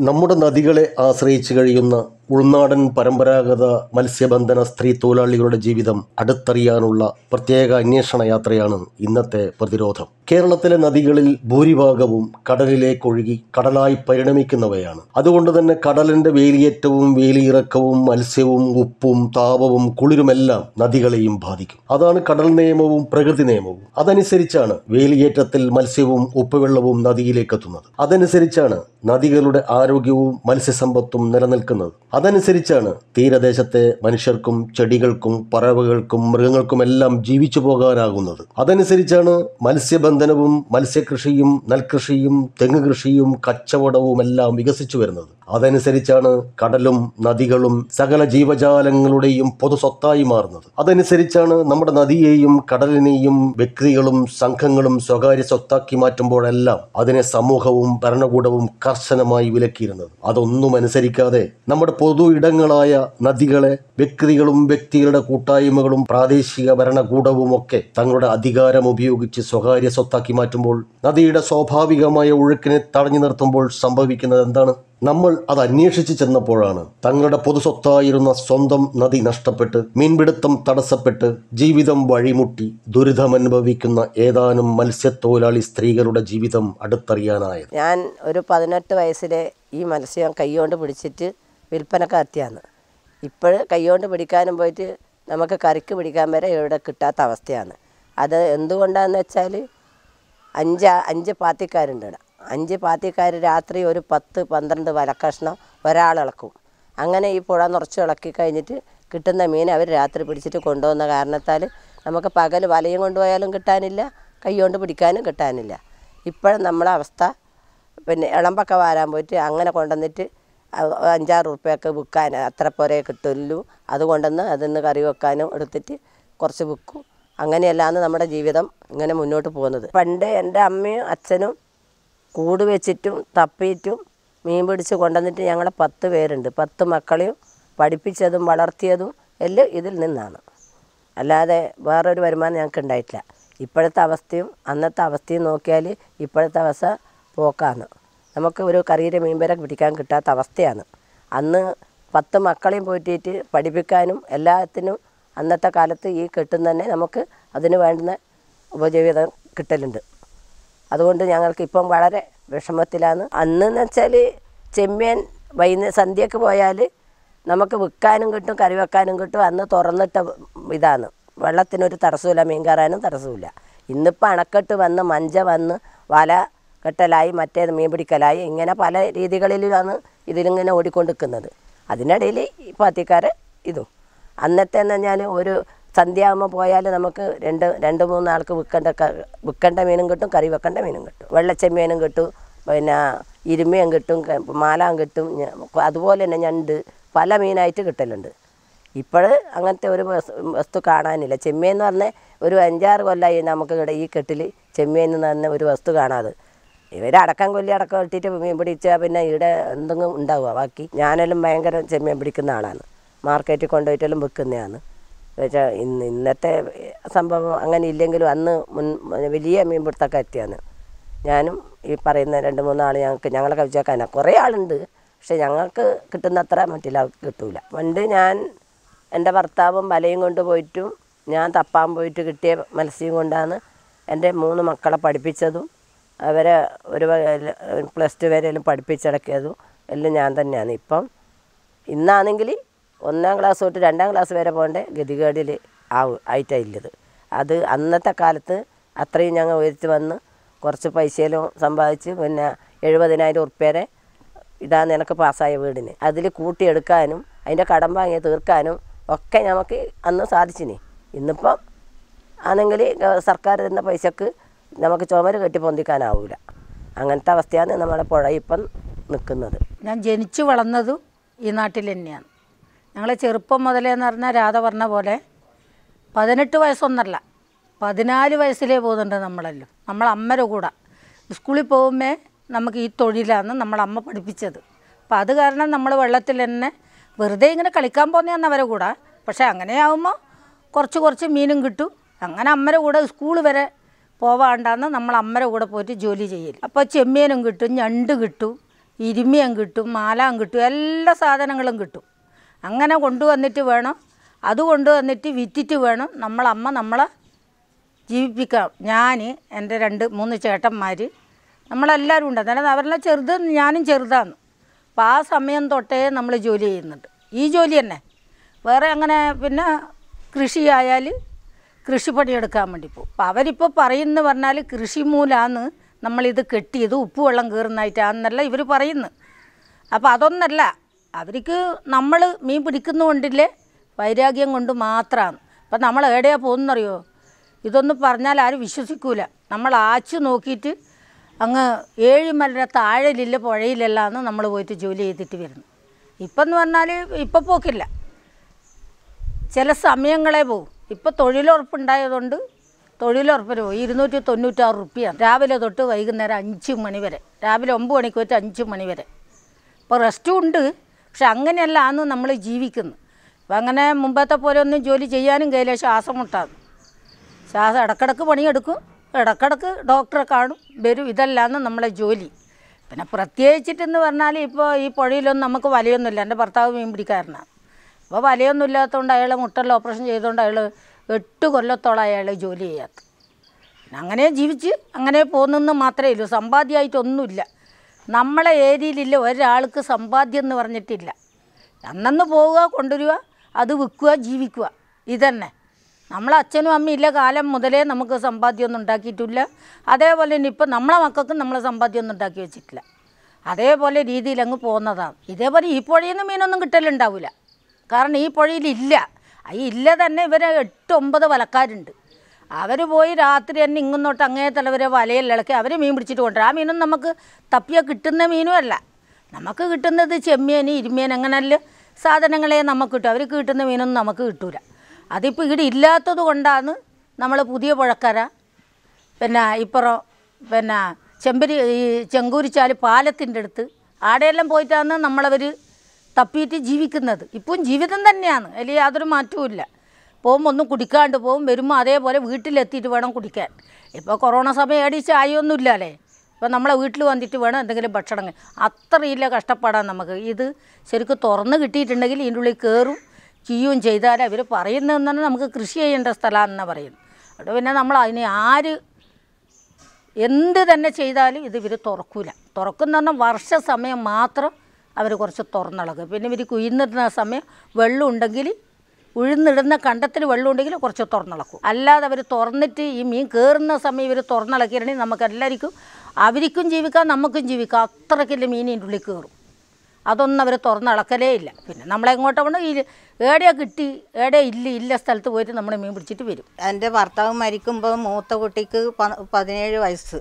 നമ്മുടെ നദികളെ ആശ്രയിച്ചു കഴിയുന്ന ഉൾനാടൻ പരമ്പരാഗത മത്സ്യബന്ധന സ്ത്രീ തൊഴിലാളികളുടെ ജീവിതം അടുത്തറിയാനുള്ള പ്രത്യേക അന്വേഷണ യാത്രയാണ് ഇന്നത്തെ പ്രതിരോധം. കേരളത്തിലെ നദികളിൽ ഭൂരിഭാഗവും കടലിലേക്കൊഴുകി കടലായി പരിണമിക്കുന്നവയാണ്. അതുകൊണ്ട് തന്നെ കടലിന്റെ വേലിയേറ്റവും വേലിയിറക്കവും മത്സ്യവും ഉപ്പും താപവും കുളിരുമെല്ലാം നദികളെയും ബാധിക്കും. അതാണ് കടൽ നിയമവും പ്രകൃതി നിയമവും. അതനുസരിച്ചാണ് വേലിയേറ്റത്തിൽ മത്സ്യവും ഉപ്പുവെള്ളവും നദിയിലേക്ക് എത്തുന്നത്. അതനുസരിച്ചാണ് നദികളുടെ ആരോഗ്യവും മത്സ്യസമ്പത്തും നിലനിൽക്കുന്നത്. അതനുസരിച്ചാണ് തീരദേശത്തെ മനുഷ്യർക്കും ചെടികൾക്കും പറവകൾക്കും മൃഗങ്ങൾക്കുമെല്ലാം ജീവിച്ചു പോകാനാകുന്നത്. അതനുസരിച്ചാണ് മത്സ്യബന്ധനവും മത്സ്യകൃഷിയും നെൽകൃഷിയും തെങ്ങ് കൃഷിയും കച്ചവടവും എല്ലാം വികസിച്ചു വരുന്നത്. അതനുസരിച്ചാണ് കടലും നദികളും സകല ജീവജാലങ്ങളുടെയും പൊതു സ്വത്തായി മാറുന്നത്. അതനുസരിച്ചാണ് നമ്മുടെ നദിയെയും കടലിനെയും വ്യക്തികളും സംഘങ്ങളും സ്വകാര്യ സ്വത്താക്കി മാറ്റുമ്പോഴെല്ലാം അതിനെ സമൂഹവും ഭരണകൂടവും കർശനമായി വിലക്കിയിരുന്നത്. അതൊന്നും അനുസരിക്കാതെ നമ്മുടെ പൊതു ഇടങ്ങളായ നദികളെ വ്യക്തികളും വ്യക്തികളുടെ കൂട്ടായ്മകളും പ്രാദേശിക ഭരണകൂടവും ഒക്കെ തങ്ങളുടെ അധികാരം ഉപയോഗിച്ച് സ്വകാര്യ സ്വത്താക്കി മാറ്റുമ്പോൾ, നദിയുടെ സ്വാഭാവികമായ ഒഴുക്കിനെ തടഞ്ഞു നിർത്തുമ്പോൾ സംഭവിക്കുന്നത് എന്താണ്? നമ്മൾ അത് അന്വേഷിച്ച് ചെന്നപ്പോഴാണ് തങ്ങളുടെ പൊതുസ്വത്തായിരുന്ന സ്വന്തം നദി നഷ്ടപ്പെട്ട്, മീൻപിടുത്തം തടസ്സപ്പെട്ട്, ജീവിതം വഴിമുട്ടി ദുരിതമനുഭവിക്കുന്ന ഏതാനും മത്സ്യത്തൊഴിലാളി സ്ത്രീകളുടെ ജീവിതം അടുത്തറിയാനായത്. ഞാൻ ഒരു 18 വയസ്സിലെ ഈ മത്സ്യം കൈകൊണ്ട് പിടിച്ചിട്ട് വിൽപ്പനക്കാർത്തിയാണ്. ഇപ്പോൾ കൈകൊണ്ട് പിടിക്കാനും പോയിട്ട് നമുക്ക് കറിക്ക് പിടിക്കാൻ വരെ ഇവിടെ കിട്ടാത്ത അവസ്ഥയാണ്. അത് എന്തുകൊണ്ടാണെന്ന് വെച്ചാൽ അഞ്ച് പാത്തിക്കാരുണ്ട് ഇവിടെ. 5 പാത്തിക്കാർ രാത്രി ഒരു 10-12 വലക്കഷ്ണം ഒരാളിളക്കും. അങ്ങനെ ഈ പുഴ നിറച്ച് ഇളക്കി കഴിഞ്ഞിട്ട് കിട്ടുന്ന മീൻ അവർ രാത്രി പിടിച്ചിട്ട് കൊണ്ടുപോകുന്ന കാരണത്താൽ നമുക്ക് പകൽ വലയും കൊണ്ടുപോയാലും കിട്ടാനില്ല, കൈകൊണ്ട് പിടിക്കാനും കിട്ടാനില്ല. ഇപ്പോഴും നമ്മളെ അവസ്ഥ പിന്നെ ഇളമ്പൊക്കെ വാരാൻ പോയിട്ട് അങ്ങനെ കൊണ്ടുവന്നിട്ട് 5-6 ഉറുപ്പ്യക്ക് വിൽക്കാൻ അത്ര പോരെ കിട്ടുള്ളൂ. അതുകൊണ്ടുവന്ന് അതിന്ന് കറി വെക്കാനും എടുത്തിട്ട് കുറച്ച് വിൽക്കും. അങ്ങനെയല്ലാന്ന് നമ്മുടെ ജീവിതം ഇങ്ങനെ മുന്നോട്ട് പോകുന്നത്. പണ്ട് എൻ്റെ അമ്മയും അച്ഛനും കൂട് വെച്ചിട്ടും തപ്പിയിട്ടും മീൻ പിടിച്ച് കൊണ്ടുവന്നിട്ട് ഞങ്ങൾ 10 പേരുണ്ട്. 10 മക്കളെയും പഠിപ്പിച്ചതും വളർത്തിയതും എല്ലാം ഇതിൽ നിന്നാണ്. അല്ലാതെ വേറൊരു വരുമാനം ഞങ്ങൾക്ക് ഉണ്ടായിട്ടില്ല. ഇപ്പോഴത്തെ അവസ്ഥയും അന്നത്തെ അവസ്ഥയും നോക്കിയാൽ ഇപ്പോഴത്തെ അവസ്ഥ പോക്കാണ്. നമുക്ക് ഒരു കറിയുടെ മീൻ വരെ പിടിക്കാൻ കിട്ടാത്ത അവസ്ഥയാണ്. അന്ന് 10 മക്കളെയും പോയിട്ട് പഠിപ്പിക്കാനും എല്ലാത്തിനും അന്നത്തെ കാലത്ത് ഈ കെട്ടും തന്നെ നമുക്ക് അതിന് വേണ്ടുന്ന ഉപജീവിതം കിട്ടലുണ്ട്. അതുകൊണ്ട് ഞങ്ങൾക്ക് ഇപ്പം വളരെ വിഷമത്തിലാണ്. അന്നെന്ന് വെച്ചാൽ ചെമ്മീൻ സന്ധ്യക്ക് പോയാൽ നമുക്ക് വിൽക്കാനും കിട്ടും, കറി വെക്കാനും കിട്ടും. അന്ന് തുറന്നിട്ട ഇതാണ്, വെള്ളത്തിനൊരു തടസ്സമില്ല, മീൻ കയറാനും തടസ്സമില്ല. ഇന്നിപ്പോൾ അണക്കെട്ട് വന്ന് മഞ്ച വന്ന് വല കെട്ടലായി, മറ്റേത് മീൻ പിടിക്കലായി, ഇങ്ങനെ പല രീതികളിലാണ് ഇതിലിങ്ങനെ ഓടിക്കൊണ്ടിരിക്കുന്നത്. അതിനിടയിൽ ഈ പാത്തിക്കാരെ ഇതും അന്നത്തെ എന്ന് പറഞ്ഞാൽ ഒരു സന്ധ്യയാകുമ്പോൾ പോയാൽ നമുക്ക് 2-3 ആൾക്ക് വിൽക്കേണ്ട മീനും കിട്ടും, കറി വെക്കേണ്ട മീനും കിട്ടും. വെള്ളച്ചെമ്മീനും കിട്ടും, പിന്നെ ഇരുമയും കിട്ടും, മാലാം കിട്ടും, അതുപോലെ തന്നെ ഞണ്ട് പല മീനായിട്ട് കിട്ടലുണ്ട്. ഇപ്പോൾ അങ്ങനത്തെ ഒരു വസ്തു കാണാനില്ല. ചെമ്മീൻ എന്ന് പറഞ്ഞാൽ ഒരു 5-6 കൊല്ലമായി നമുക്ക് ഇവിടെ ഈ കെട്ടിൽ ചെമ്മീൻ എന്ന് പറഞ്ഞ ഒരു വസ്തു കാണാതെ. ഇവർ അടക്കം ഇട്ടിട്ട് മീൻ പിടിച്ചാൽ പിന്നെ ഇവിടെ എന്തെങ്കിലും ഉണ്ടാവുക ബാക്കി. ഞാനെല്ലാം ഭയങ്കര ചെമ്മീൻ പിടിക്കുന്ന ആളാണ്, മാർക്കറ്റിൽ കൊണ്ടുപോയിട്ടെല്ലാം വിൽക്കുന്നതാണ്. വെച്ചാൽ ഇന്നത്തെ സംഭവം അങ്ങനെ ഇല്ലെങ്കിലും അന്ന് വലിയ മീൻ പിടുത്തൊക്കെ എത്തിയാണ്. ഞാനും ഈ പറയുന്ന 2-3 ആൾ ഞങ്ങളെ കവിച്ചേക്കാനാണ്. കുറേ ആളുണ്ട്, പക്ഷെ ഞങ്ങൾക്ക് കിട്ടുന്നത്ര മറ്റുള്ള ആൾക്ക് കിട്ടൂല. പണ്ട് ഞാൻ എൻ്റെ ഭർത്താവും വലയും കൊണ്ട് പോയിട്ടും ഞാൻ തപ്പാൻ പോയിട്ട് കിട്ടിയ മത്സ്യം കൊണ്ടാണ് എൻ്റെ 3 മക്കളെ പഠിപ്പിച്ചതും അവരെ ഒരു +2 വരെയെല്ലാം പഠിപ്പിച്ചിടക്കിയതും എല്ലാം ഞാൻ തന്നെയാണ്. ഇപ്പം ഇന്നാണെങ്കിൽ 1-ാം ക്ലാസ് തൊട്ട് 2-ാം ക്ലാസ് വരെ പോകേണ്ട ഗതികേടിൽ ആയിട്ടില്ലത്. അത് അന്നത്തെ കാലത്ത് അത്രയും ഞങ്ങൾ ഉയർത്തി വന്ന് കുറച്ച് പൈസയിലും സമ്പാദിച്ച് പിന്നെ 70,000 ഉറുപ്പ്യരെ ഇതാണ് എനിക്ക് പാസ്സായ വീടിന്. അതിൽ കൂട്ടിയെടുക്കാനും അതിൻ്റെ കടം വാങ്ങി തീർക്കാനും ഒക്കെ നമുക്ക് അന്ന് സാധിച്ചിനി. ഇന്നിപ്പം ആണെങ്കിൽ സർക്കാർ തരുന്ന പൈസക്ക് നമുക്ക് ചുമര് കെട്ടി പൊന്തിക്കാനാവില്ല. അങ്ങനത്തെ അവസ്ഥയാണ് നമ്മുടെ പുഴ ഇപ്പം നിൽക്കുന്നത്. ഞാൻ ജനിച്ചു വളർന്നതും ഈ നാട്ടിൽ തന്നെയാണ്. ഞങ്ങളെ ചെറുപ്പം മുതലേന്ന് പറഞ്ഞാൽ രാധ പറഞ്ഞ പോലെ 18 വയസ്സൊന്നല്ല 14 വയസ്സിലേ പോകുന്നുണ്ട് നമ്മളെല്ലാം. നമ്മളമ്മയുടെ കൂടെ സ്കൂളിൽ പോകുമ്പോൾ നമുക്ക് ഈ തൊഴിലാണ് നമ്മളമ്മ പഠിപ്പിച്ചത്. അപ്പം അത് കാരണം നമ്മൾ വെള്ളത്തിൽ തന്നെ വെറുതെ ഇങ്ങനെ കളിക്കാൻ പോകുന്നതാണ് അവരെ കൂടെ. പക്ഷേ അങ്ങനെയാവുമ്പോൾ കുറച്ച് മീനും കിട്ടും. അങ്ങനെ അമ്മയുടെ കൂടെ സ്കൂൾ വരെ പോവാണ്ടാന്ന് നമ്മൾ അമ്മയുടെ കൂടെ പോയിട്ട് ജോലി ചെയ്യൽ. അപ്പോൾ ചെമ്മീനും കിട്ടും, ഞണ്ട് കിട്ടും, ഇരുമിയം കിട്ടും, മാലാം കിട്ടും, എല്ലാ സാധനങ്ങളും കിട്ടും. അങ്ങനെ കൊണ്ടുവന്നിട്ട് വേണം, അത് കൊണ്ടുവന്നിട്ട് വിറ്റിട്ട് വേണം നമ്മളമ്മ നമ്മളെ ജീവിപ്പിക്കാം. ഞാൻ, എൻ്റെ 2-3 ചേട്ടന്മാർ, നമ്മളെല്ലാവരും ഉണ്ട്. അതായത് അവരെല്ലാം ചെറുത്, ഞാനും ചെറുതാണ്. അപ്പോൾ ആ സമയം തൊട്ടേ നമ്മൾ ജോലി ചെയ്യുന്നുണ്ട്. ഈ ജോലി തന്നെ, വേറെ അങ്ങനെ. പിന്നെ കൃഷിയായാൽ കൃഷിപ്പണിയെടുക്കാൻ വേണ്ടി പോകും. അപ്പോൾ അവരിപ്പോൾ പറയുന്നത് പറഞ്ഞാൽ കൃഷി മൂലമാണ് നമ്മളിത് കെട്ടിയത്, ഉപ്പ് വെള്ളം കയറുന്നതായിട്ടാണെന്നല്ല ഇവർ പറയുന്നത്. അപ്പോൾ അതൊന്നല്ല, അവർക്ക് നമ്മൾ മീൻ പിടിക്കുന്നതുകൊണ്ടില്ലേ വൈരാഗ്യം കൊണ്ട് മാത്രമാണ്. അപ്പം നമ്മൾ എവിടെയാണ് പോകുന്നറിയോ? ഇതൊന്നും പറഞ്ഞാൽ ആരും വിശ്വസിക്കൂല. നമ്മൾ ആച്ചു നോക്കിയിട്ട് അങ്ങ് 7 മല താഴെയില്ല പുഴയിലല്ലാന്ന് നമ്മൾ പോയിട്ട് ജോലി ചെയ്തിട്ട് വരുന്നു. ഇപ്പം എന്ന് പറഞ്ഞാൽ ഇപ്പം പോക്കില്ല, ചില സമയങ്ങളെ പോകും. ഇപ്പോൾ തൊഴിലുറപ്പുണ്ടായതുകൊണ്ട് തൊഴിലുറപ്പിന് പോയി 296 റുപ്യാണ് രാവിലെ തൊട്ട് വൈകുന്നേരം 5 മണി വരെ. രാവിലെ 9 മണിക്ക് പോയിട്ട് 5 മണി വരെ. ഇപ്പോൾ റെസ്റ്റും ഉണ്ട്, പക്ഷെ അങ്ങനെയല്ല ആണ് നമ്മൾ ജീവിക്കുന്നത്. അപ്പം അങ്ങനെ മുമ്പത്തെ പോലെ ഒന്നും ജോലി ചെയ്യാനും കഴിയില്ല, ശ്വാസം മുട്ടാണ്. ഇടക്കിടക്ക് പണിയെടുക്കും, ഇടക്കിടക്ക് ഡോക്ടറെ കാണും, വരും. ഇതല്ലാന്ന് നമ്മളെ ജോലി. പിന്നെ പ്രത്യേകിച്ചിട്ടെന്ന് പറഞ്ഞാൽ ഇപ്പോൾ ഈ പുഴയിലൊന്നും നമുക്ക് വലയൊന്നുമില്ല. എൻ്റെ ഭർത്താവ് മീൻ പിടിക്കാരനാണ്. അപ്പോൾ വലയൊന്നും ഇല്ലാത്തതുകൊണ്ട് അയാൾ മുട്ടലിൽ ഓപ്പറേഷൻ ചെയ്തുകൊണ്ട് അയാൾ 8 കൊല്ലത്തോളം അയാൾ ജോലി ചെയ്യാത്ത. പിന്നെ അങ്ങനെ ജീവിച്ച് അങ്ങനെ പോകുന്നെന്ന് മാത്രമേ ഉള്ളൂ. സമ്പാദ്യമായിട്ടൊന്നുമില്ല നമ്മളെ ഏരിയയിലില്ല. ഒരാൾക്ക് സമ്പാദ്യം എന്ന് പറഞ്ഞിട്ടില്ല. അന്നന്ന് പോവുക, കൊണ്ടുവരിക, അത് വിൽക്കുക, ജീവിക്കുക, ഇതന്നെ. നമ്മളെ അച്ഛനും അമ്മയും ഇല്ല കാലം മുതലേ നമുക്ക് സമ്പാദ്യമൊന്നും ഉണ്ടാക്കിയിട്ടില്ല. അതേപോലെ തന്നെ ഇപ്പം നമ്മളെ മക്കൾക്കും നമ്മൾ സമ്പാദ്യമൊന്നും ഉണ്ടാക്കി വെച്ചിട്ടില്ല. അതേപോലെ രീതിയിൽ അങ്ങ് പോകുന്നതാണ്. ഇതേപോലെ ഈ പുഴയിൽ നിന്ന് മീനൊന്നും കിട്ടലുണ്ടാവില്ല, കാരണം ഈ പുഴയിലില്ല. ഈ ഇല്ല തന്നെ ഇവരെ 8-9 വലക്കാരുണ്ട്. അവർ പോയി രാത്രി തന്നെ ഇങ്ങോട്ട് അങ്ങേ തലവരെ വലയിൽ ഇളക്കി അവർ മീൻ പിടിച്ചിട്ട് കൊണ്ടുവരും. ആ മീനൊന്നും നമുക്ക് തപ്പിയാൽ കിട്ടുന്ന മീനും അല്ല. നമുക്ക് കിട്ടുന്നത് ചെമ്മീൻ, ഇരുമീൻ, അങ്ങനെയല്ല സാധനങ്ങളെ നമുക്ക് കിട്ടും. അവർക്ക് കിട്ടുന്ന മീനൊന്നും നമുക്ക് കിട്ടൂല. അതിപ്പോൾ ഇവിടെ ഇല്ലാത്തത് കൊണ്ടാണ് നമ്മൾ പുതിയ പുഴക്കര, പിന്നെ ഇപ്പുറം പിന്നെ ഈ ചെങ്കൂരിച്ചാൽ പാലത്തിൻ്റെ അടുത്ത് ആടെയെല്ലാം പോയിട്ടാണ് നമ്മളവർ തപ്പിയിട്ട് ജീവിക്കുന്നത്. ഇപ്പം ജീവിതം തന്നെയാണ്, അതിൽ യാതൊരു മാറ്റവും ഇല്ല. പോകുമ്പോൾ ഒന്നും കുടിക്കാണ്ട് പോകും, വരുമ്പോൾ അതേപോലെ വീട്ടിലെത്തിയിട്ട് വേണം കുടിക്കാൻ. ഇപ്പോൾ കൊറോണ സമയം ഏടി ചായയൊന്നും ഇല്ലല്ലേ. ഇപ്പോൾ നമ്മളെ വീട്ടിൽ വന്നിട്ട് വേണം എന്തെങ്കിലും ഭക്ഷണം. അത്രയില്ല കഷ്ടപ്പാടാണ് നമുക്ക്. ഇത് ശരിക്കും തുറന്ന് കിട്ടിയിട്ടുണ്ടെങ്കിൽ ഇതിൻ്റെ ഉള്ളിൽ കയറും ചെയ്യുകയും ചെയ്താൽ അവർ പറയുന്നതെന്ന് പറഞ്ഞാൽ നമുക്ക് കൃഷി ചെയ്യേണ്ട സ്ഥലമാണെന്നാണ് പറയുന്നത്. അവിടെ പിന്നെ നമ്മൾ അതിന് എന്ത് തന്നെ ചെയ്താലും ഇത് ഇവർ തുറക്കൂല. തുറക്കുന്ന പറഞ്ഞാൽ വർഷ സമയം മാത്രം അവർ കുറച്ച് തുറന്നിളകും. പിന്നെ ഇവർ കുഴിന്നിടുന്ന സമയം വെള്ളം ഉണ്ടെങ്കിൽ, ഉഴുന്നിടുന്ന കണ്ടത്തിൽ വെള്ളം ഉണ്ടെങ്കിൽ കുറച്ച് തുറന്നിളക്കും. അല്ലാതെ അവർ തുറന്നിട്ട് ഈ മീൻ കയറുന്ന സമയം ഇവർ തുറന്നിളക്കിയിട്ടുണ്ടെങ്കിൽ നമുക്ക് എല്ലാവർക്കും, അവർക്കും ജീവിക്കാം നമുക്കും ജീവിക്കാം. അത്രയ്ക്കില്ല മീൻ ഇതിൻ്റെ ഉള്ളിൽ കയറും. അതൊന്നും അവർ തുറന്നിളക്കലേ ഇല്ല. പിന്നെ നമ്മളെങ്ങോട്ട് വേണം ഈ ഏടെയാണ് കിട്ടി ഏടെ ഇല്ല സ്ഥലത്ത് പോയിട്ട് നമ്മൾ മീൻ പിടിച്ചിട്ട് വരും. എൻ്റെ ഭർത്താവ് മരിക്കുമ്പോൾ മൂത്ത കുട്ടിക്ക് 17 വയസ്സ്.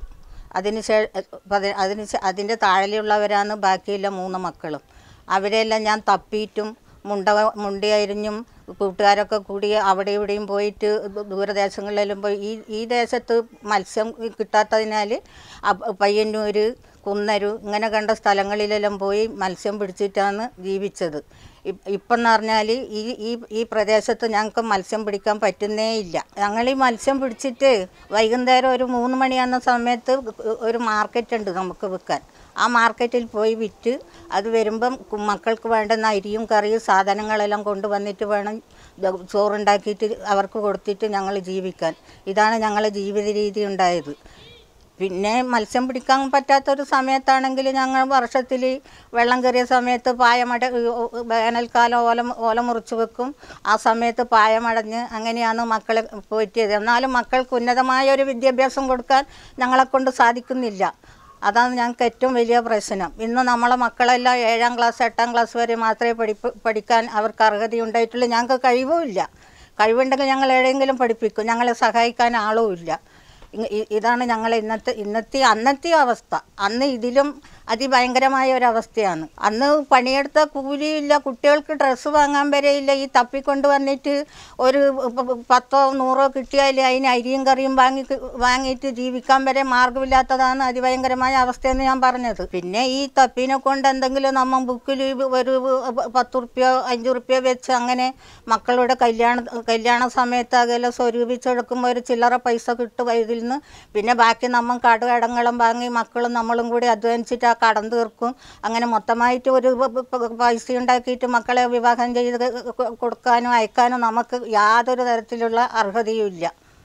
അതിൻ്റെ താഴെയുള്ളവരാണ് ബാക്കിയുള്ള 3 മക്കളും. അവരെല്ലാം ഞാൻ തപ്പിയിട്ടും മുണ്ടിയരിഞ്ഞും കൂട്ടുകാരൊക്കെ കൂടി അവിടെ ഇവിടെയും പോയിട്ട് ദൂരദേശങ്ങളിലെല്ലാം പോയി. ഈ ദേശത്ത് മത്സ്യം കിട്ടാത്തതിനാൽ പയ്യന്നൂർ, കുന്നരു ഇങ്ങനെ കണ്ട സ്ഥലങ്ങളിലെല്ലാം പോയി മത്സ്യം പിടിച്ചിട്ടാണ് ജീവിച്ചത്. ഇപ്പം എന്ന് പറഞ്ഞാൽ ഈ പ്രദേശത്ത് ഞങ്ങൾക്ക് മത്സ്യം പിടിക്കാൻ പറ്റുന്നേ ഇല്ല. ഞങ്ങൾ ഈ മത്സ്യം പിടിച്ചിട്ട് വൈകുന്നേരം ഒരു 3 മണിയാകുന്ന സമയത്ത് ഒരു മാർക്കറ്റ് ഉണ്ട് നമുക്ക് വിൽക്കാൻ. ആ മാർക്കറ്റിൽ പോയി വിറ്റ് അത് വരുമ്പം മക്കൾക്ക് വേണ്ടുന്ന അരിയും കറിയും സാധനങ്ങളെല്ലാം കൊണ്ടുവന്നിട്ട് വേണം ചോറുണ്ടാക്കിയിട്ട് അവർക്ക് കൊടുത്തിട്ട് ഞങ്ങൾ ജീവിക്കാൻ. ഇതാണ് ഞങ്ങളുടെ ജീവിത രീതി ഉണ്ടായത്. പിന്നെ മത്സ്യം പിടിക്കാൻ പറ്റാത്തൊരു സമയത്താണെങ്കിൽ ഞങ്ങൾ വർഷത്തിൽ വെള്ളം കയറിയ സമയത്ത് വേനൽക്കാലം ഓല മുറിച്ച് വെക്കും. ആ സമയത്ത് പായമടഞ്ഞ് അങ്ങനെയാണ് മക്കളെ പോറ്റിയത്. എന്നാലും മക്കൾക്ക് ഉന്നതമായ ഒരു വിദ്യാഭ്യാസം കൊടുക്കാൻ ഞങ്ങളെക്കൊണ്ട് സാധിക്കുന്നില്ല. അതാണ് ഞങ്ങൾക്ക് ഏറ്റവും വലിയ പ്രശ്നം. ഇന്ന് നമ്മളെ മക്കളെല്ലാം 7ാം ക്ലാസ് 8ാം ക്ലാസ് വരെ മാത്രമേ പഠിക്കാൻ അവർക്ക് അർഹതയുണ്ടായിട്ടുള്ളൂ. ഞങ്ങൾക്ക് കഴിവുമില്ല. കഴിവുണ്ടെങ്കിൽ ഞങ്ങൾ എവിടെയെങ്കിലും പഠിപ്പിക്കും. ഞങ്ങളെ സഹായിക്കാൻ ആളുമില്ല. ഇതാണ് ഞങ്ങൾ അന്നത്തെ അവസ്ഥ. അന്ന് ഇതിലും അതിഭയങ്കരമായ ഒരവസ്ഥയാണ്. അന്ന് പണിയെടുത്ത കൂലിയില്ല, കുട്ടികൾക്ക് ഡ്രസ്സ് വാങ്ങാൻ വരെയില്ല. ഈ തപ്പിക്കൊണ്ട് വന്നിട്ട് ഒരു 10-100 കിട്ടിയാൽ അതിന് അരിയും കറിയും വാങ്ങിയിട്ട് ജീവിക്കാൻ വരെ മാർഗമില്ലാത്തതാണ് അതിഭയങ്കരമായ അവസ്ഥയെന്ന് ഞാൻ പറഞ്ഞത്. പിന്നെ ഈ തപ്പിനെ കൊണ്ട് എന്തെങ്കിലും നമ്മൾ ബുക്കിൽ ഒരു 10 റുപ്യ 5 റുപ്യ വെച്ച് അങ്ങനെ മക്കളുടെ കല്യാണ സമയത്ത് അതെല്ലാം സ്വരൂപിച്ചെടുക്കുമ്പോൾ ഒരു ചില്ലറ പൈസ കിട്ടും ഇതിൽ നിന്ന്. പിന്നെ ബാക്കി നമ്മൾ കടങ്ങളും വാങ്ങി മക്കളും നമ്മളും കൂടി അധ്വാനിച്ചിട്ട് ആ കടം തീർക്കും. അങ്ങനെ മൊത്തമായിട്ട് ഒരു പൈസ ഉണ്ടാക്കിയിട്ട് മക്കളെ വിവാഹം ചെയ്ത് കൊടുക്കാനോ അയക്കാനോ നമുക്ക് യാതൊരു തരത്തിലുള്ള അർഹതയും ഇല്ല.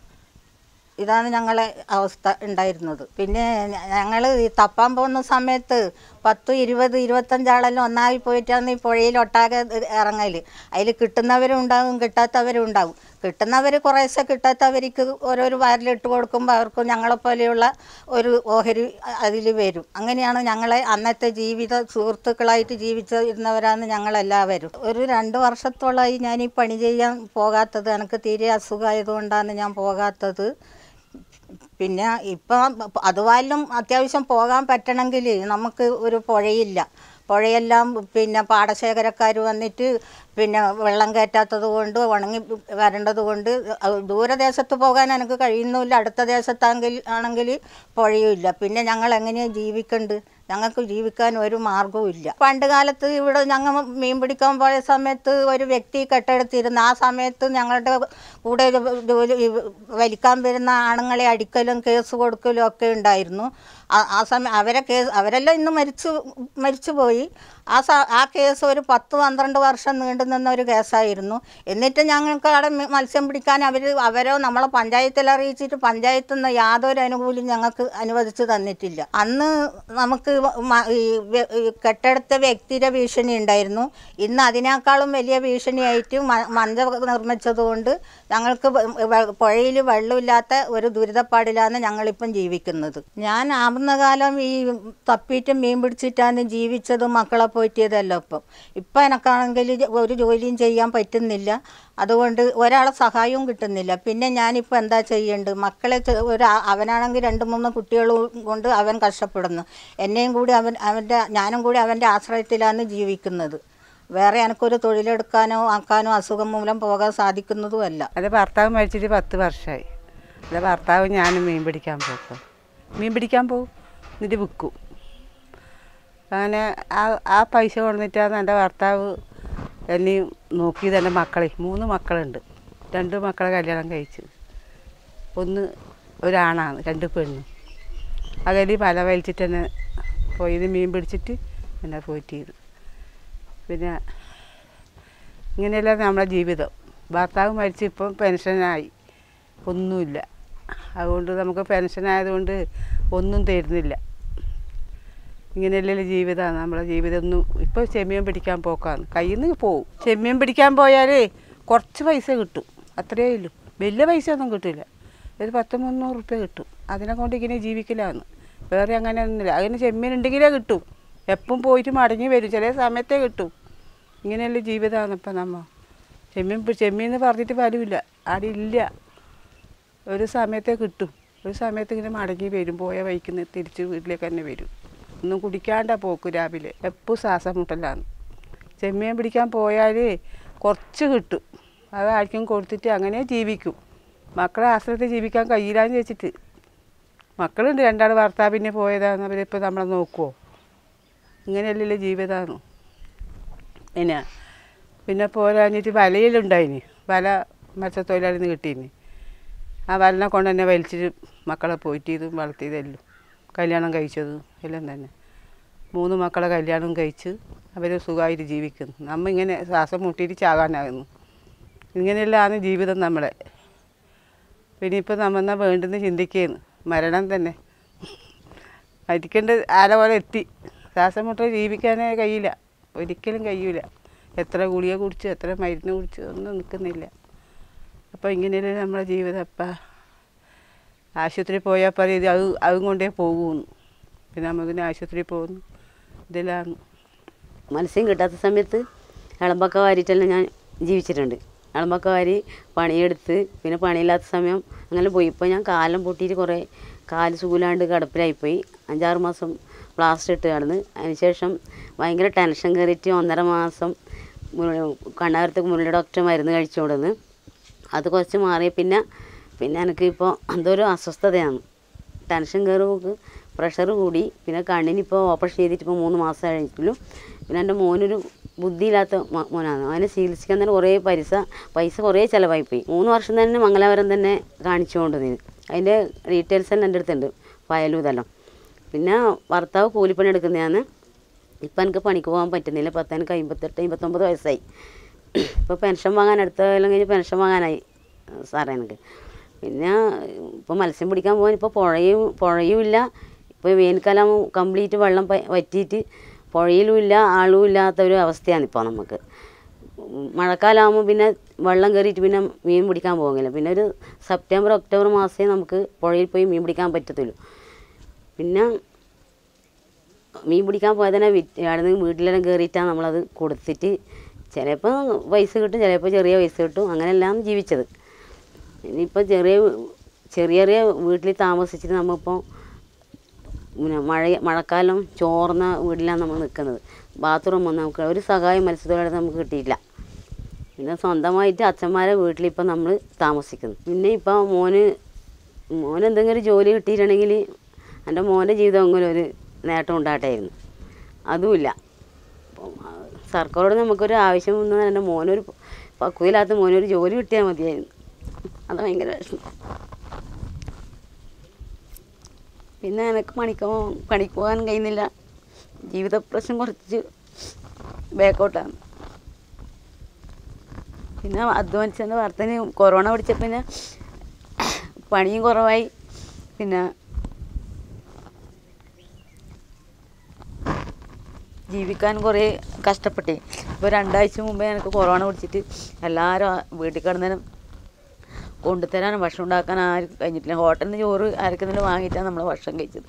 ഇതാണ് ഞങ്ങളെ അവസ്ഥ ഉണ്ടായിരുന്നത്. പിന്നെ ഞങ്ങൾ ഈ തപ്പാൻ പോകുന്ന സമയത്ത് 10, 20, 25 ആളെല്ലാം ഒന്നായി പോയിട്ടാണ് ഈ പുഴയിൽ ഒട്ടാകെ ഇറങ്ങൽ. അതിൽ കിട്ടുന്നവരും ഉണ്ടാവും, കിട്ടാത്തവരും ഉണ്ടാവും. കിട്ടുന്നവർ കുറേശ്ശെ, കിട്ടാത്തവർക്ക് ഓരോരോ വയറിലിട്ട് കൊടുക്കുമ്പോൾ അവർക്ക് ഞങ്ങളെപ്പോലെയുള്ള ഒരു ഓഹരി അതിൽ വരും. അങ്ങനെയാണ് ഞങ്ങളെ അന്നത്തെ സുഹൃത്തുക്കളായിട്ട് ജീവിച്ചിരുന്നവരാണ് ഞങ്ങളെല്ലാവരും. ഒരു 2 വർഷത്തോളമായി ഞാൻ ഈ പണി ചെയ്യാൻ പോകാത്തത്. എനിക്ക് തീരെ അസുഖമായതുകൊണ്ടാണ് ഞാൻ പോകാത്തത്. പിന്നെ ഇപ്പം അതുവായാലും അത്യാവശ്യം പോകാൻ പറ്റണമെങ്കിൽ നമുക്ക് ഒരു പുഴയില്ല. പുഴയെല്ലാം പിന്നെ പാടശേഖരക്കാർ വന്നിട്ട് പിന്നെ വെള്ളം കയറ്റാത്തത് കൊണ്ട് ഉണങ്ങി വരേണ്ടത് കൊണ്ട് ദൂരദേശത്ത് പോകാൻ എനിക്ക് കഴിയുന്നില്ല. അടുത്ത ദേശത്താണെങ്കിൽ പുഴയും ഇല്ല. പിന്നെ ഞങ്ങൾ എങ്ങനെയാണ് ജീവിക്കേണ്ടത്? ഞങ്ങൾക്ക് ജീവിക്കാൻ ഒരു മാർഗവും ഇല്ല. പണ്ട് കാലത്ത് ഇവിടെ ഞങ്ങൾ മീൻ പിടിക്കാൻ പോയ സമയത്ത് ഒരു വ്യക്തി കെട്ടെടുത്തിരുന്നു. ആ സമയത്ത് ഞങ്ങളുടെ കൂടെ വലിക്കാൻ വരുന്ന ആണുങ്ങളെ അടിക്കലും കേസ് കൊടുക്കലും ഒക്കെ ഉണ്ടായിരുന്നു. ആ സമയം അവരെല്ലാം ഇന്ന് മരിച്ചു പോയി. ആ കേസ് ഒരു 10-12 വർഷം നീണ്ടു നിന്ന ഒരു കേസായിരുന്നു. എന്നിട്ട് ഞങ്ങൾക്ക് അവിടെ മത്സ്യം പിടിക്കാൻ അവരോ നമ്മളെ പഞ്ചായത്തിൽ അറിയിച്ചിട്ട് പഞ്ചായത്തിൽ നിന്ന് യാതൊരു അനുകൂല്യം ഞങ്ങൾക്ക് അനുവദിച്ച് തന്നിട്ടില്ല. അന്ന് നമുക്ക് ഈ കെട്ടെടുത്ത വ്യക്തിയുടെ ഭീഷണി ഉണ്ടായിരുന്നു. ഇന്ന് അതിനേക്കാളും വലിയ ഭീഷണിയായിട്ട് മഞ്ച നിർമ്മിച്ചതുകൊണ്ട് ഞങ്ങൾക്ക് പുഴയിൽ വെള്ളമില്ലാത്ത ഒരു ദുരിതപ്പാടിലാണ് ഞങ്ങളിപ്പം ജീവിക്കുന്നത്. ഞാൻ ആവുന്ന കാലം ഈ തപ്പിയിട്ടും മീൻ പിടിച്ചിട്ടാണ് ജീവിച്ചതും മക്കളെ പോറ്റിയതല്ലോ. ഇപ്പം എനിക്കാണെങ്കിൽ ഒരു ജോലിയും ചെയ്യാൻ പറ്റുന്നില്ല. അതുകൊണ്ട് ഒരാളെ സഹായവും കിട്ടുന്നില്ല. പിന്നെ ഞാനിപ്പോൾ എന്താ ചെയ്യേണ്ടത്? മക്കളെ അവനാണെങ്കിൽ 2-3 കുട്ടികളും കൊണ്ട് അവൻ കഷ്ടപ്പെടുന്നു. എന്നെയും കൂടി ഞാനും കൂടി അവൻ്റെ ആശ്രയത്തിലാണ് ജീവിക്കുന്നത്. വേറെ എനിക്കൊരു തൊഴിലെടുക്കാനോ ആക്കാനോ അസുഖം മൂലം പോകാൻ സാധിക്കുന്നതുമല്ല. അത് ഭർത്താവ് മരിച്ചിട്ട് 10 വർഷമായി. അത് ഭർത്താവ് ഞാനും മീൻ പിടിക്കാൻ പോകും, എന്നിട്ട് വിൽക്കും. അങ്ങനെ ആ പൈസ കൊണ്ടിട്ടാണ് എൻ്റെ ഭർത്താവ് എന്നെയും നോക്കിയത്. എൻ്റെ മക്കളെ 3 മക്കളുണ്ട്. 2 മക്കളെ കല്യാണം കഴിച്ചു. ഒരാണാണ്, 2 പെണ്ണ്. അതിൽ പല വലിച്ചിട്ട് തന്നെ പോയത് മീൻ പിടിച്ചിട്ട് എന്നെ പോറ്റിയത്. പിന്നെ ഇങ്ങനെയല്ല നമ്മളെ ജീവിതം. ഭർത്താവ് മരിച്ച് ഇപ്പം പെൻഷനായി, ഒന്നുമില്ല. അതുകൊണ്ട് നമുക്ക് പെൻഷനായതുകൊണ്ട് ഒന്നും തരുന്നില്ല. ഇങ്ങനെയല്ലേ ജീവിതമാണ് നമ്മളെ ജീവിതം. ഒന്നും ഇപ്പോൾ ചെമ്മീൻ പിടിക്കാൻ പോക്കാണ്, കയ്യിൽ നിന്ന് പോവും. ചെമ്മീൻ പിടിക്കാൻ പോയാൽ കുറച്ച് പൈസ കിട്ടും, അത്രയേ ഉള്ളൂ. വലിയ പൈസ ഒന്നും കിട്ടില്ല. ഒരു 10-300 റുപ്യ കിട്ടും. അതിനെ കൊണ്ട് ഇങ്ങനെ ജീവിക്കലാണ്. വേറെ അങ്ങനെ ഒന്നുമില്ല. അതിന് ചെമ്മീൻ ഉണ്ടെങ്കിലേ കിട്ടും. എപ്പം പോയിട്ട് മടങ്ങി വരും, ചില സമയത്തേ കിട്ടും. ഇങ്ങനെയുള്ള ജീവിതമാണ് ഇപ്പം നമ്മൾ. ചെമ്മീൻ എന്ന് പറഞ്ഞിട്ട് വലുമില്ല, അവിടെ ഇല്ല. ഒരു സമയത്തേ കിട്ടും. ഒരു സമയത്ത് ഇങ്ങനെ മടങ്ങി വരും, പോയ വൈക്കുന്ന തിരിച്ച് വീട്ടിലേക്ക് തന്നെ വരും. ഒന്നും കുടിക്കാണ്ടാ പോക്ക്. രാവിലെ എപ്പോൾ ശ്വാസം മുട്ടലാണ്. ചെമ്മീൻ പിടിക്കാൻ പോയാൽ കുറച്ച് കിട്ടും. അത് ആർക്കും കൊടുത്തിട്ട് അങ്ങനെ ജീവിക്കും. മക്കളെ ആശ്രയത്തിൽ ജീവിക്കാൻ കഴിയില്ലാന്ന് വെച്ചിട്ട്. മക്കളുണ്ട് 2 ആൾ ഭർത്താവിനെ പോയതാണ്. അവരിപ്പോൾ നമ്മളെ നോക്കുമോ? ഇങ്ങനെയല്ലല്ലോ ജീവിതമാണ്. പിന്നെ പോരാഞ്ഞിട്ട് വലയിലുണ്ടായിന്. വല മത്സ്യത്തൊഴിലാളിയിൽ നിന്ന് കിട്ടീന്. ആ വലനെ കൊണ്ട് തന്നെ വലിച്ചിട്ട് മക്കളെ പോയിട്ടതും വളർത്തിയതെല്ലാം കല്യാണം കഴിച്ചതും എല്ലാം തന്നെ. 3 മക്കളെ കല്യാണം കഴിച്ച് അവർ സുഖമായിട്ട് ജീവിക്കുന്നു. നമ്മൾ ഇങ്ങനെ ശ്വാസം മുട്ടിയിട്ട് ചാകാനാകുന്നു. ഇങ്ങനെയെല്ലാമാണ് ജീവിതം നമ്മളെ. പിന്നെ ഇപ്പം നമ്മൾ വേണ്ടെന്ന് ചിന്തിക്കുകയാണ്. മരണം തന്നെ മരിക്കേണ്ട ആല പോലെ എത്തി. ശ്വാസം മുട്ടൽ ജീവിക്കാനേ കഴിയില്ല, ഒരിക്കലും കഴിയില്ല. എത്ര ഗുളിക കുടിച്ച് എത്ര മരുന്ന് കുടിച്ച് ഒന്നും നിൽക്കുന്നില്ല. അപ്പോൾ ഇങ്ങനെയല്ലേ നമ്മളെ ജീവിതം. അപ്പം ആശുപത്രി പോയാൽ പറയും അതും കൊണ്ടേ പോകുന്നു. പിന്നെ നമുക്ക് ആശുപത്രിയിൽ പോകുന്നു. ഇതിലാണ് മത്സ്യം കിട്ടാത്ത സമയത്ത് ഇളമ്പക്ക വാരിയിട്ടെല്ലാം ഞാൻ ജീവിച്ചിട്ടുണ്ട്. ഇളമ്പക്ക വാരി പണിയെടുത്ത് പിന്നെ പണിയില്ലാത്ത സമയം അങ്ങനെ പോയി. ഇപ്പോൾ ഞാൻ കാലം പൊട്ടിയിട്ട് കുറേ കാല് സൂലാണ്ട് കിടപ്പിലായിപ്പോയി. 5-6 മാസം പ്ലാസ്റ്റർ ഇട്ട് കിടന്ന്. അതിനുശേഷം ഭയങ്കര ടെൻഷൻ കയറിയിട്ട് 1.5 മാസം കണ്ണാകരത്തേക്ക് മുരളി ഡോക്ടർ മരുന്ന് കഴിച്ചുകൊടുന്ന്. അത് കുറച്ച് മാറി. പിന്നെ എനിക്ക് ഇപ്പോൾ എന്തോ ഒരു അസ്വസ്ഥതയാണ്. ടെൻഷൻ കയറുമ്പോൾ പ്രഷർ കൂടി. പിന്നെ കണ്ണിനിപ്പോൾ ഓപ്പറേഷൻ ചെയ്തിട്ട് ഇപ്പോൾ 3 മാസം കഴിഞ്ഞിട്ടുള്ളൂ. പിന്നെ എൻ്റെ മോനൊരു ബുദ്ധിയില്ലാത്ത മോനാണ്. അവനെ ചികിത്സിക്കാൻ തന്നെ കുറേ പൈസ കുറേ ചിലവായിപ്പോയി. 3 വർഷം തന്നെ മംഗലാപുരം തന്നെ കാണിച്ചുകൊണ്ട് നിന്ന്. അതിൻ്റെ ഡീറ്റെയിൽസ് തന്നെ എൻ്റെ അടുത്തുണ്ട്, ഫയലും ഇതെല്ലാം. പിന്നെ ഭർത്താവ് കൂലിപ്പണി എടുക്കുന്നതാണ്. ഇപ്പം എനിക്ക് പണിക്ക് പോകാൻ പറ്റുന്നില്ല. എനിക്ക് 59 വയസ്സായി. ഇപ്പോൾ പെൻഷൻ വാങ്ങാൻ അടുത്ത കൊല്ലം കഴിഞ്ഞ് പെൻഷൻ വാങ്ങാനായി സാറേ എനിക്ക്. പിന്നെ ഇപ്പോൾ മത്സ്യം പിടിക്കാൻ പോകാൻ ഇപ്പോൾ പുഴയും ഇല്ല. ഇപ്പോൾ വേനൽക്കാലം കംപ്ലീറ്റ് വെള്ളം വറ്റിയിട്ട് പുഴയിലും ഇല്ല, ആളും ഇല്ലാത്തൊരു അവസ്ഥയാണ് ഇപ്പോൾ നമുക്ക്. മഴക്കാലമാകുമ്പോൾ പിന്നെ വെള്ളം കയറിയിട്ട് പിന്നെ മീൻ പിടിക്കാൻ പോകുന്നില്ല. പിന്നെ ഒരു സെപ്റ്റംബർ ഒക്ടോബർ മാസമേ നമുക്ക് പുഴയിൽ പോയി മീൻ പിടിക്കാൻ പറ്റത്തുള്ളൂ. പിന്നെ മീൻ പിടിക്കാൻ പോയാൽ തന്നെ അവിടെ വീട്ടിലെല്ലാം കയറിയിട്ടാണ് നമ്മളത് കൊടുത്തിട്ട് ചിലപ്പോൾ പൈസ കിട്ടും, ചിലപ്പോൾ ചെറിയ പൈസ കിട്ടും. അങ്ങനെയെല്ലാം ജീവിച്ചത്. ഇനിയിപ്പോൾ ചെറിയ ചെറിയ വീട്ടിൽ താമസിച്ചിട്ട് നമ്മളിപ്പോൾ പിന്നെ മഴക്കാലം ചോർന്ന വീട്ടിലാണ് നമ്മൾ നിൽക്കുന്നത്. ബാത്റൂമൊന്നും നമുക്ക് ഒരു സഹായം മത്സ്യത്തൊഴിലാളി നമുക്ക് കിട്ടിയില്ല. പിന്നെ സ്വന്തമായിട്ട് അച്ഛന്മാരെ വീട്ടിലിപ്പോൾ നമ്മൾ താമസിക്കുന്നു. പിന്നെ ഇപ്പോൾ മോന് എന്തെങ്കിലും ജോലി കിട്ടിയിട്ടുണ്ടെങ്കിൽ എൻ്റെ മോൻ്റെ ജീവിതം അങ്ങനെ ഒരു നേട്ടം ഉണ്ടാകട്ടായിരുന്നു. അതുമില്ല. സർക്കാരോട് നമുക്കൊരു ആവശ്യം വന്നാൽ എൻ്റെ മോനൊരു പക്വയില്ലാത്ത മോനൊരു ജോലി കിട്ടിയാൽ മതിയായിരുന്നു. അത് ഭയങ്കര വിഷമം. പിന്നെ എനിക്ക് പണിക്ക് പോകാൻ കഴിയുന്നില്ല. ജീവിത പ്രശ്നം കുറച്ച് ബാക്കോട്ടാണ്. പിന്നെ അധ്വാനിച്ചതിൻ്റെ വർത്തന് കൊറോണ പിടിച്ചപ്പോൾ പിന്നെ പണിയും കുറവായി. പിന്നെ ജീവിക്കാൻ കുറേ കഷ്ടപ്പെട്ടേ. ഇപ്പോൾ 2 ആഴ്ച മുമ്പേ എനിക്ക് കൊറോണ പിടിച്ചിട്ട് എല്ലാവരും വീട്ടിൽ കിടന്നേരം കൊണ്ടുതരാനും ഭക്ഷണം ഉണ്ടാക്കാൻ ആരും കഴിഞ്ഞിട്ടില്ല. ഹോട്ടലിൽ നിന്ന് ചോറ് ആർക്കെങ്കിലും വാങ്ങിയിട്ടാണ് നമ്മൾ ഭക്ഷണം കഴിച്ചത്.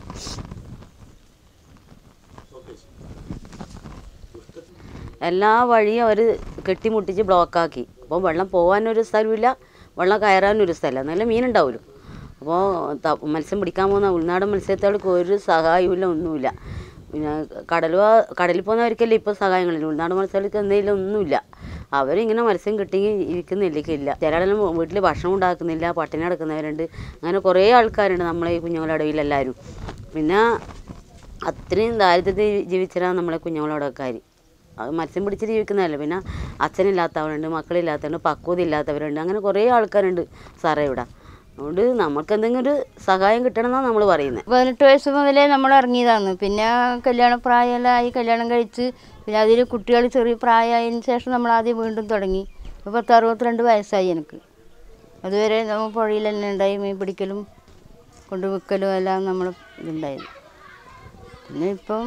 എല്ലാ വഴിയും അവർ കെട്ടിമുട്ടിച്ച് ബ്ലോക്കാക്കി. അപ്പോൾ വെള്ളം പോകാനൊരു സ്ഥലമില്ല, വെള്ളം കയറാനൊരു സ്ഥലമില്ല. നല്ല മീനുണ്ടാവുമല്ലോ. അപ്പോൾ മത്സ്യം പിടിക്കാൻ പോകുന്ന ഉൾനാടൻ മത്സ്യത്തോൾക്ക് ഒരു സഹായമില്ല, ഒന്നുമില്ല. പിന്നെ കടലിൽ പോകുന്നവർക്കല്ലേ ഇപ്പോൾ സഹായങ്ങളില്ല. ഉൾനാടൻ മത്സ്യങ്ങൾക്ക് എന്തെങ്കിലും ഒന്നുമില്ല. അവരിങ്ങനെ മത്സ്യം കിട്ടിയെങ്കിൽ ഇരിക്കുന്നില്ല. ചിലരെല്ലാം വീട്ടിൽ ഭക്ഷണം ഉണ്ടാക്കുന്നില്ല, പട്ടിണി കിടക്കുന്നവരുണ്ട്. അങ്ങനെ കുറേ ആൾക്കാരുണ്ട് നമ്മളെ ഈ കുഞ്ഞുങ്ങളുടെ ഇടയിലെല്ലാവരും. പിന്നെ അത്രയും ദാരിദ്ര്യത്തിൽ ജീവിച്ചതാണ് നമ്മളെ കുഞ്ഞുങ്ങളുടെ ആൾക്കാർ. അത് മത്സ്യം പിടിച്ച് ജീവിക്കുന്നതല്ല. പിന്നെ അച്ഛനില്ലാത്തവരുണ്ട്, മക്കളില്ലാത്തവരുണ്ട്, പക്വത ഇല്ലാത്തവരുണ്ട്. അങ്ങനെ കുറേ ആൾക്കാരുണ്ട് സാറേ ഇവിടെ. അതുകൊണ്ട് നമുക്ക് എന്തെങ്കിലും ഒരു സഹായം കിട്ടണമെന്നാണ് നമ്മൾ പറയുന്നത്. 18 വയസ്സ് മുതലേ നമ്മൾ ഇറങ്ങിയതാണ്. പിന്നെ കല്യാണപ്രായമെല്ലാം ആയി, കല്യാണം കഴിച്ച് പിന്നെ അതിൽ കുട്ടികൾ ചെറിയ പ്രായമായതിന് ശേഷം നമ്മൾ ആദ്യം വീണ്ടും തുടങ്ങി. ഇപ്പോൾ 62 വയസ്സായി എനിക്ക്. അതുവരെ നമ്മൾ പുഴയിൽ തന്നെ ഉണ്ടായി മീൻ പിടിക്കലും കൊണ്ട് വിൽക്കലും എല്ലാം നമ്മൾ ഇതുണ്ടായത്. പിന്നെ ഇപ്പം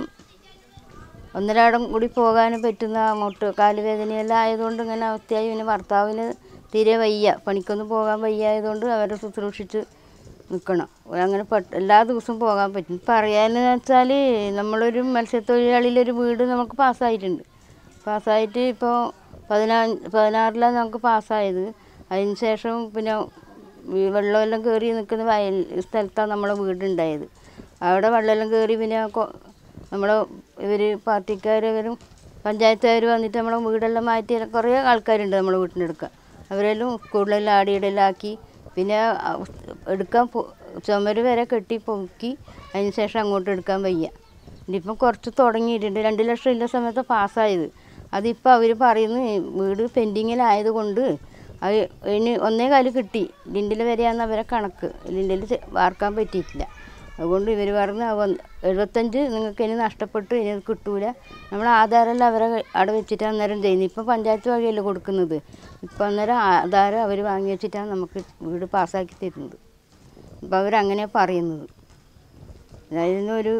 ഒന്നരാടം കൂടി പോകാൻ പറ്റുന്ന കാലുവേദനയെല്ലാം ആയതുകൊണ്ട് ഇങ്ങനെ അവസ്ഥയായി. പിന്നെ ഭർത്താവിന് തീരെ വയ്യ, പണിക്കൊന്നും പോകാൻ വയ്യായതുകൊണ്ട് അവരെ ശുശ്രൂഷിച്ച് നിൽക്കണം. അങ്ങനെ എല്ലാ ദിവസവും പോകാൻ പറ്റും. പറയാമെന്ന് വെച്ചാൽ നമ്മളൊരു മത്സ്യത്തൊഴിലാളിയിലൊരു വീട് നമുക്ക് പാസ്സായിട്ടുണ്ട്. പാസ്സായിട്ട് ഇപ്പോൾ 16-ലാണ് നമുക്ക് പാസ്സായത്. അതിന് ശേഷം പിന്നെ വെള്ളമെല്ലാം കയറി നിൽക്കുന്ന സ്ഥലത്താണ് നമ്മളെ വീടുണ്ടായത്. അവിടെ വെള്ളമെല്ലാം കയറി പിന്നെ നമ്മളെ പാർട്ടിക്കാരവരും പഞ്ചായത്തുകാർ വന്നിട്ട് നമ്മളെ വീടെല്ലാം മാറ്റി കുറേ ആൾക്കാരുണ്ട് നമ്മളെ വീട്ടിനെടുക്കാൻ. അവരെല്ലാം സ്കൂളിലെല്ലാം ആടിയിടെല്ലാം ആക്കി പിന്നെ എടുക്കാൻ ചുമര് വരെ കെട്ടി പൊക്കി. അതിന് ശേഷം അങ്ങോട്ട് എടുക്കാൻ വയ്യ. ഇനിയിപ്പം കുറച്ച് തുടങ്ങിയിട്ടുണ്ട്. 2 ലക്ഷം ഇല്ല സമയത്ത് പാസ്സായത്. അതിപ്പോൾ അവർ പറയുന്നു വീട് പെൻഡിങ്ങിലായതുകൊണ്ട് അത് ഇനി 1.25 കിട്ടി. ലിൻഡിൽ വരെയാണ് അവരെ കണക്ക്. ലിൻഡിൽ വാർക്കാൻ പറ്റിയിട്ടില്ല. അതുകൊണ്ട് ഇവർ പറഞ്ഞ് 75 നിങ്ങൾക്ക് ഇനി നഷ്ടപ്പെട്ടു, ഇനി അത് കിട്ടൂല. നമ്മൾ ആധാരമെല്ലാം അവരെ അവിടെ വെച്ചിട്ട് അന്നേരം ചെയ്യുന്നത്. ഇപ്പം പഞ്ചായത്ത് വഴിയല്ലേ കൊടുക്കുന്നത്. ഇപ്പം അന്നേരം ആധാരം അവർ വാങ്ങി വെച്ചിട്ടാണ് നമുക്ക് വീട് പാസ്സാക്കി തരുന്നത്. അപ്പം അവരങ്ങനെയാണ് പറയുന്നത്. അതിനൊരു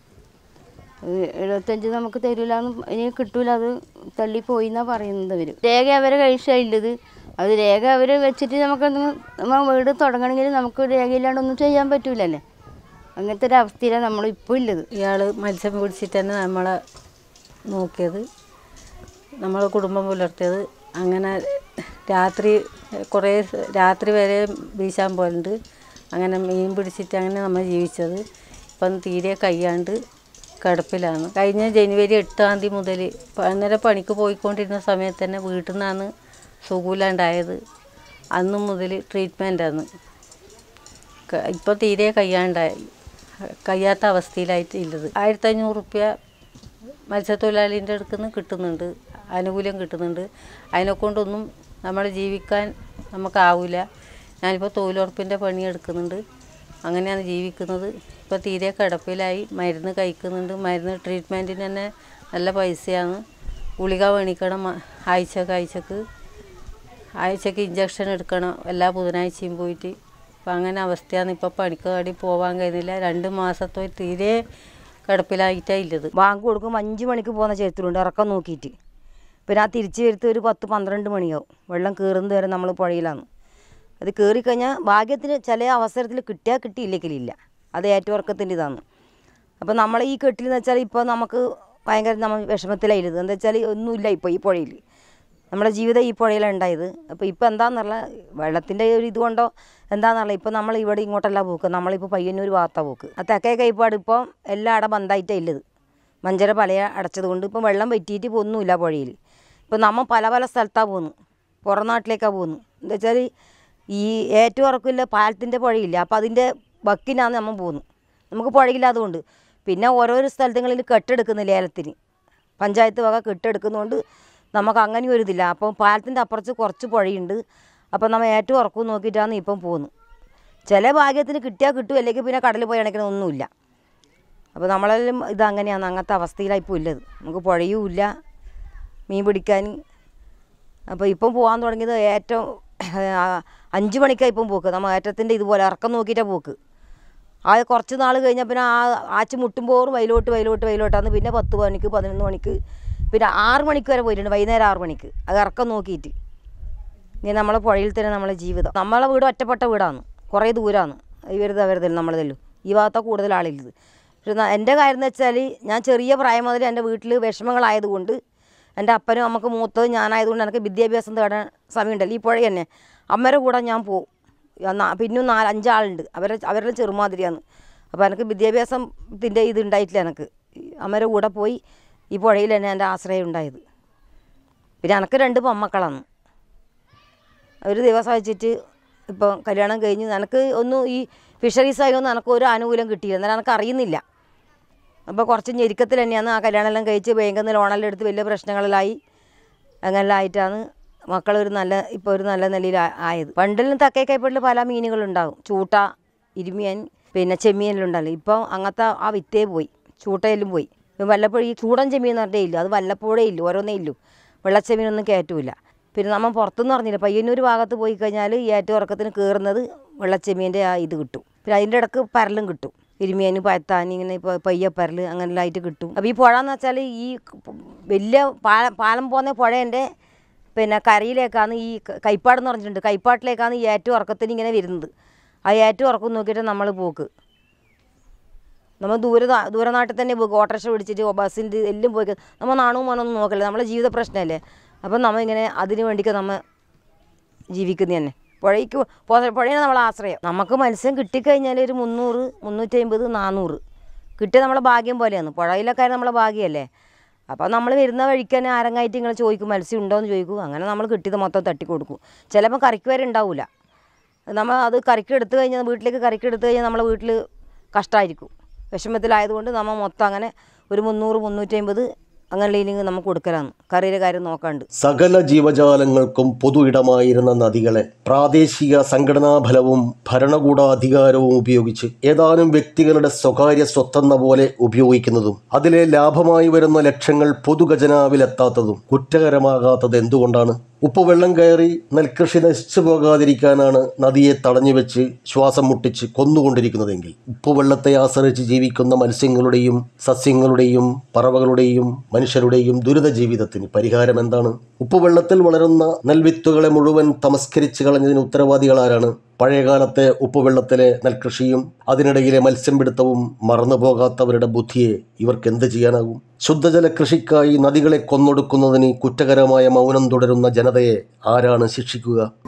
75 നമുക്ക് തരില്ല, ഇനി കിട്ടൂല, അത് തള്ളിപ്പോയി എന്നാണ് പറയുന്നത് അവർ. രേഖ അവരെ കഴിച്ചില്ലത്. അത് രേഖ അവർ വെച്ചിട്ട് നമ്മൾ വീട് തുടങ്ങണമെങ്കിൽ നമുക്ക് രേഖയില്ലാണ്ടൊന്നും ചെയ്യാൻ പറ്റൂലല്ലേ. അങ്ങനത്തെ ഒരു അവസ്ഥയിലാണ് നമ്മളിപ്പോൾ ഉള്ളത്. ഇയാൾ മത്സ്യം പിടിച്ചിട്ട് തന്നെ നമ്മളെ നോക്കിയത്, നമ്മളെ കുടുംബം പുലർത്തിയത്. അങ്ങനെ രാത്രി വരെ വീശാൻ പോലുണ്ട്. അങ്ങനെ മീൻ പിടിച്ചിട്ട് അങ്ങനെ നമ്മൾ ജീവിച്ചത്. ഇപ്പം തീരെ കയ്യാണ്ട് കിടപ്പിലാണ്. കഴിഞ്ഞ ജനുവരി 8-ാം തീയതി മുതൽ അന്നേരം പണിക്ക് പോയിക്കൊണ്ടിരുന്ന സമയത്ത് തന്നെ വീട്ടിൽ നിന്നാണ് സുഖമില്ലാണ്ടായത്. അന്ന് മുതൽ ട്രീറ്റ്മെൻറ്റാണ്. ഇപ്പോൾ തീരെ കഴിയാത്ത അവസ്ഥയിലായിട്ട് ഉള്ളത്. 1500 റുപ്യ മത്സ്യത്തൊഴിലാളീൻ്റെ അടുത്ത് നിന്ന് കിട്ടുന്നുണ്ട്, ആനുകൂല്യം കിട്ടുന്നുണ്ട്. അതിനെക്കൊണ്ടൊന്നും നമ്മൾ ജീവിക്കാൻ നമുക്കാവില്ല. ഞാനിപ്പോൾ തൊഴിലുറപ്പിൻ്റെ പണി എടുക്കുന്നുണ്ട്. അങ്ങനെയാണ് ജീവിക്കുന്നത്. ഇപ്പോൾ തീരെ കിടപ്പിലായി. മരുന്ന് കഴിക്കുന്നുണ്ട്. മരുന്ന് ട്രീറ്റ്മെൻറ്റിന് തന്നെ നല്ല പൈസയാണ്. ഗുളിക മേടിക്കണം ആഴ്ചക്ക് ഇഞ്ചക്ഷൻ എടുക്കണം എല്ലാ ബുധനാഴ്ചയും പോയിട്ട്. അപ്പം അങ്ങനെ അവസ്ഥയാണ്. ഇപ്പോൾ പണിക്കാടി പോകാൻ കഴിയുന്നില്ല. 2 മാസത്തോടെ തീരെ കിടപ്പിലായിട്ടേ ഉള്ളത്. ബാങ്ക് കൊടുക്കുമ്പോൾ 5 മണിക്ക് പോകുന്ന ചരിത്രമുണ്ട് ഇറക്കം നോക്കിയിട്ട്. പിന്നെ ആ തിരിച്ച് വരുത്ത് ഒരു 10-12 മണിയാവും. വെള്ളം കയറുന്നത് വരെ നമ്മൾ പുഴയിലാണ്. അത് കയറിക്കഴിഞ്ഞാൽ ഭാഗ്യത്തിന് ചില അവസരത്തിൽ കിട്ടിയാൽ കിട്ടിയില്ലെങ്കിലില്ല. അത് ഏറ്റുവർക്കത്തിൻ്റെ ഇതാണ്. അപ്പോൾ നമ്മളെ ഈ കെട്ടിലെന്ന് വെച്ചാൽ ഇപ്പോൾ നമുക്ക് ഭയങ്കര നമ്മൾ വിഷമത്തിലായിരുന്നത്. എന്താ വെച്ചാൽ ഒന്നുമില്ല ഇപ്പോൾ ഈ പുഴയിൽ. നമ്മുടെ ജീവിതം ഈ പുഴയിലാണ് ഉണ്ടായത്. അപ്പോൾ ഇപ്പോൾ എന്താണെന്നുള്ള വെള്ളത്തിൻ്റെ ഒരു ഇതുകൊണ്ടോ എന്താണെന്നുള്ള ഇപ്പോൾ നമ്മൾ ഇവിടെ ഇങ്ങോട്ടല്ല പോക്ക്. നമ്മളിപ്പോൾ പയ്യന്നൂർ ഭാഗത്താണ് പോക്ക്. ആ തെക്കേ കൈപ്പാട് ഇപ്പോൾ എല്ലാം അവിടെ ബന്ധായിട്ടാണ് ഉള്ളത്. മഞ്ചര പലയ അടച്ചത് കൊണ്ട് ഇപ്പം വെള്ളം പറ്റിയിട്ട് ഇപ്പോൾ ഒന്നുമില്ല പുഴയിൽ. ഇപ്പോൾ നമ്മൾ പല സ്ഥലത്താണ് പോകുന്നത്. പുറം നാട്ടിലേക്കാണ് പോകുന്നത്. എന്താ വെച്ചാൽ ഈ ഏറ്റുറക്കില്ല പാലത്തിൻ്റെ പുഴയില്ല. അപ്പോൾ അതിൻ്റെ വക്കിനാണ് നമ്മൾ പോകുന്നത്. നമുക്ക് പുഴയില്ലാത്തതുകൊണ്ട്. പിന്നെ ഓരോരോ സ്ഥലങ്ങളിൽ കെട്ടെടുക്കുന്നില്ല ഏലത്തിന്. പഞ്ചായത്ത് വക കെട്ടെടുക്കുന്നതുകൊണ്ട് നമുക്ക് അങ്ങനെ ഒരു ഇതില്ല. അപ്പം പാലത്തിൻ്റെ അപ്പുറത്ത് കുറച്ച് പുഴയുണ്ട്. അപ്പം നമ്മൾ ഏറ്റവും ഉറക്കം നോക്കിയിട്ടാണ് ഇപ്പം പോകുന്നത്. ചില ഭാഗ്യത്തിന് കിട്ടിയാൽ കിട്ടും, അല്ലെങ്കിൽ പിന്നെ കടലിൽ പോയി അണയ്ക്കണ ഒന്നുമില്ല. അപ്പോൾ നമ്മളെല്ലാം ഇതങ്ങനെയാണ്, അങ്ങനത്തെ അവസ്ഥയിലാണ് ഇപ്പോൾ ഉള്ളത്. നമുക്ക് പുഴയും ഇല്ല മീൻ പിടിക്കാൻ. അപ്പോൾ ഇപ്പം പോകാൻ തുടങ്ങിയത് ഏറ്റവും 5 മണിക്കാണ് ഇപ്പം പോക്ക്. നമ്മൾ ഏറ്റത്തിൻ്റെ ഇതുപോലെ ഇറക്കം നോക്കിയിട്ടാണ് പോക്ക്. ആ കുറച്ച് നാൾ കഴിഞ്ഞാൽ പിന്നെ ആച്ച് മുട്ടുമ്പോറും വയലോട്ടാന്ന്. പിന്നെ 10 മണിക്ക് 11 മണിക്ക് പിന്നെ 6 മണിക്ക് വരെ പോയിട്ടുണ്ട്. വൈകുന്നേരം 6 മണിക്ക് അത് ഇറക്കം നോക്കിയിട്ട്. ഇനി നമ്മളെ പുഴയിൽ തന്നെ നമ്മളെ ജീവിതം. നമ്മളെ വീട് ഒറ്റപ്പെട്ട വീടാണ്, കുറേ ദൂരമാണ്. അവരുത് നമ്മളതെല്ലോ ഈ ഭാഗത്താണ് കൂടുതൽ ആളുള്ളത്. പക്ഷെ എൻ്റെ കാര്യം എന്ന് വെച്ചാൽ ഞാൻ ചെറിയ പ്രായം മുതൽ എൻ്റെ വീട്ടിൽ വിഷമങ്ങളായതുകൊണ്ട് എൻ്റെ അപ്പനും അമ്മക്ക് മൂത്തത് ഞാനായതുകൊണ്ട് എനിക്ക് വിദ്യാഭ്യാസം തേടാൻ സമയമുണ്ടല്ലോ. ഈ പുഴ തന്നെ അമ്മയുടെ കൂടെ ഞാൻ പോവും. പിന്നും 4-5 ആളുണ്ട്. അവരുടെ ചെറുമാതിരിയാണ്. അപ്പോൾ എനിക്ക് വിദ്യാഭ്യാസത്തിൻ്റെ ഇത് ഉണ്ടായിട്ടില്ല. എനിക്ക് അമ്മയുടെ കൂടെ പോയി ഈ പുഴയിൽ തന്നെ എൻ്റെ ആശ്രയം ഉണ്ടായത്. പിന്നെ എനിക്ക് 2 പെൺമക്കളാണ്. ഒരു ദിവസം വെച്ചിട്ട് ഇപ്പം കല്യാണം കഴിഞ്ഞ് എനിക്ക് ഒന്നും ഈ ഫിഷറീസായി ഒന്നും എനിക്ക് ഒരു ആനുകൂല്യം കിട്ടിയില്ല. എന്നാലും എനിക്ക് അറിയുന്നില്ല. അപ്പോൾ കുറച്ച് ഞെരുക്കത്തിൽ തന്നെയാണ് ആ കല്യാണമെല്ലാം കഴിച്ച് ബാങ്കിൽ നിന്ന് ലോണെല്ലാം എടുത്ത് വലിയ പ്രശ്നങ്ങളിലായി. അങ്ങനെല്ലാം ആയിട്ടാണ് മക്കളൊരു ഇപ്പോൾ ഒരു നല്ല നിലയിൽ ആയത്. പണ്ടെല്ലാം തെക്കേ കൈപ്പാട്ടിൽ പല മീനുകളുണ്ടാകും. ചൂട്ട, ഇരുമിയൻ, പിന്നെ ചെമ്മീനെല്ലാം ഉണ്ടാവില്ല. ഇപ്പം അങ്ങനത്തെ ആ വിത്തേ പോയി, ചൂട്ടയിലും പോയി. വല്ലപ്പോഴും ഈ ചൂടൻ ചെമ്മീൻ എന്ന് പറഞ്ഞേ ഇല്ല, അത് വല്ലപ്പോഴേ ഇല്ല, ഓരോന്നേ ഇല്ലു. വെള്ളച്ചെമ്മീനൊന്നും കയറ്റൂല. പിന്നെ നമ്മൾ പുറത്തുനിന്ന് പറഞ്ഞില്ല, പയ്യന്നൂർ ഭാഗത്ത് പോയി കഴിഞ്ഞാൽ ഈ ഏറ്റുറക്കത്തിന് കയറുന്നത് വെള്ളച്ചെമ്മീൻ്റെ ആ ഇത് കിട്ടും. പിന്നെ അതിൻ്റെ ഇടക്ക് പരലും കിട്ടും. ഇരുമിയന് പയത്താനി ഇങ്ങനെ ഇപ്പോൾ പയ്യപ്പരൽ അങ്ങനെല്ലാം ആയിട്ട് കിട്ടും. അപ്പോൾ ഈ പുഴ എന്ന് വെച്ചാൽ ഈ വലിയ പാലം പോകുന്ന പുഴേൻ്റെ പിന്നെ കരയിലേക്കാണ് ഈ കൈപ്പാടെന്ന് പറഞ്ഞിട്ടുണ്ട്. കൈപ്പാട്ടിലേക്കാണ് ഈ ഏറ്റുറക്കത്തിന് ഇങ്ങനെ വരുന്നത്. ആ ഏറ്റുറക്കം നോക്കിയിട്ട് നമ്മൾ പോക്ക്. നമ്മൾ ദൂരനാട്ടിൽ തന്നെ പോക്ക്. ഓട്ടോറിക്ഷ പിടിച്ചിട്ട് ബസ്സിൻ്റെ എല്ലാം പോയി നമ്മൾ നാണവും മനൊന്നും നോക്കില്ല. നമ്മളെ ജീവിത പ്രശ്നമല്ലേ. അപ്പം നമ്മളിങ്ങനെ അതിന് വേണ്ടിയിട്ട് നമ്മൾ ജീവിക്കുന്നത് തന്നെ. പുഴയാണ് നമ്മളെ ആശ്രയം. നമുക്ക് മത്സ്യം കിട്ടിക്കഴിഞ്ഞാൽ ഒരു 300, 350, 400 കിട്ടിയ നമ്മളെ ഭാഗ്യം പോലെയാണ്. പുഴയിലൊക്കെ നമ്മളെ ഭാഗ്യമല്ലേ. അപ്പോൾ നമ്മൾ വരുന്ന വഴിക്ക് തന്നെ ആരങ്ങായിട്ട് ഇങ്ങനെ ചോദിക്കും മത്സ്യം ഉണ്ടോ എന്ന് ചോദിക്കും. അങ്ങനെ നമ്മൾ കിട്ടിയത് മൊത്തം തട്ടിക്കൊടുക്കും. ചിലപ്പോൾ കറിക്ക് വരെ ഉണ്ടാവില്ല. നമ്മൾ അത് കറിക്ക് എടുത്തു കഴിഞ്ഞാൽ വീട്ടിലേക്ക് കറിക്ക് എടുത്തു കഴിഞ്ഞാൽ നമ്മളെ വീട്ടിൽ കഷ്ടമായിരിക്കും. വിഷമത്തിലായതുകൊണ്ട് നമ്മൾ മൊത്തം അങ്ങനെ ഒരു 300, 350 അങ്ങനെ ഇല്ലെങ്കിൽ നമുക്ക് കൊടുക്കലാണ്. കറിയുടെ കാര്യം നോക്കാണ്ട്. സകല ജീവജാലങ്ങൾക്കും പൊതു ഇടമായിരുന്ന നദികളെ പ്രാദേശിക സംഘടനാ ഫലവും ഭരണകൂടാധികാരവും ഉപയോഗിച്ച് ഏതാനും വ്യക്തികളുടെ സ്വകാര്യ സ്വത്തെന്ന പോലെ ഉപയോഗിക്കുന്നതും അതിലെ ലാഭമായി വരുന്ന ലക്ഷ്യങ്ങൾ പൊതുഖജനാവിലെത്താത്തതും കുറ്റകരമാകാത്തത് എന്തുകൊണ്ടാണ്? ഉപ്പുവെള്ളം കയറി നെൽകൃഷി നശിച്ചു പോകാതിരിക്കാനാണ് നദിയെ തടഞ്ഞുവെച്ച് ശ്വാസം മുട്ടിച്ച് കൊന്നുകൊണ്ടിരിക്കുന്നതെങ്കിൽ ഉപ്പുവെള്ളത്തെ ആശ്രയിച്ച് ജീവിക്കുന്ന മത്സ്യങ്ങളുടെയും സസ്യങ്ങളുടെയും പറവകളുടെയും മനുഷ്യരുടെയും ദുരിത ജീവിതത്തിന് പരിഹാരം എന്താണ്? ഉപ്പുവെള്ളത്തിൽ വളരുന്ന നെൽവിത്തുകളെ മുഴുവൻ തമസ്കരിച്ച് കളഞ്ഞതിന് ഉത്തരവാദികളാരാണ്? പഴയകാലത്തെ ഉപ്പുവെള്ളത്തിലെ നെൽകൃഷിയും അതിനിടയിലെ മത്സ്യം പിടുത്തവും മറന്നുപോകാത്തവരുടെ ബുദ്ധിയെ ഇവർക്ക് എന്ത് ചെയ്യാനാകും? ശുദ്ധജല കൃഷിക്കായി നദികളെ കൊന്നൊടുക്കുന്നതിന് കുറ്റകരമായ മൗനം തുടരുന്ന ജനതയെ ആരാണ് ശിക്ഷിക്കുക?